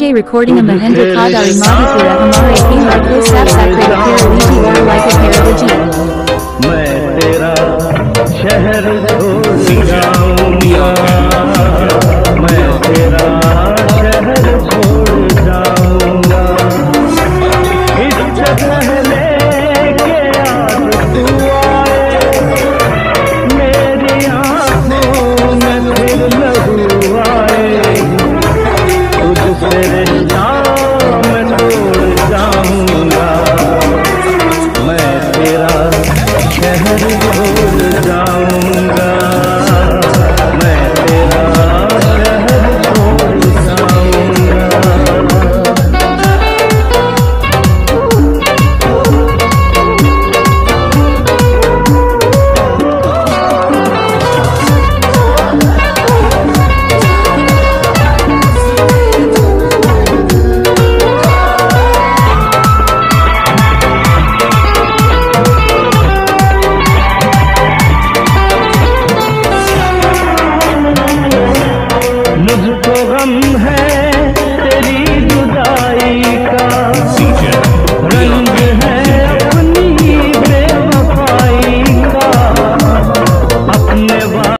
DJ recording a Mahendra Kadari Mahipura Hamare Himar Ko Sab Sakre Apera Liji or Like Apera Liji मैं तेरा शहर छोड़ जाऊंगा मैं तेरा शहर छोड़ जाऊंगा इससे पहले के आज तू आए मेरी आंखों में फिर लहू आए तुझसे